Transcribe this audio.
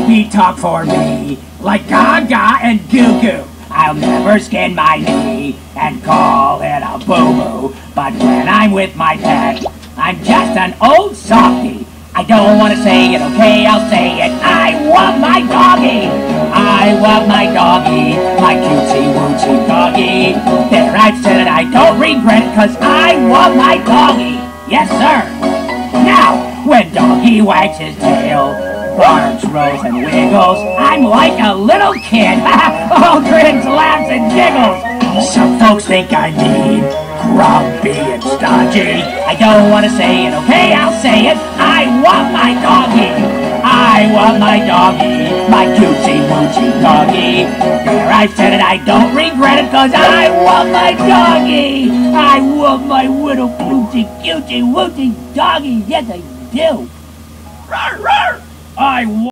Snoopy talk for me, like Gaga and Goo Goo. I'll never skin my knee and call it a boo-boo. But when I'm with my pet, I'm just an old softy. I don't want to say it, okay, I'll say it. I love my doggy. I love my doggy, my cutesy-wootsy doggy. There, I've said it, I don't regret it, 'cause I love my doggy. Yes, sir. Now, when doggy wags his tail, barks, rolls, and wiggles, I'm like a little kid. All grins, laughs, and giggles. Some folks think I'm mean, grumpy, and stodgy. I don't want to say it, okay, I'll say it. I love my doggy. I love my doggy, my cutesy-wootsy doggy. There, I've said it, I don't regret it, 'cause I love my doggy. I love my little cutesy-wootsy doggy. Yes, I do. Rawr, rawr. I